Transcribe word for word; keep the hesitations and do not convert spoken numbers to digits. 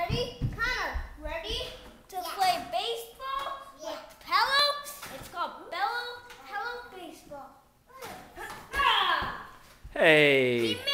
Ready? Connor, ready to Yeah. play baseball Yeah. with Billow? It's called Billow Hello Baseball. Hey.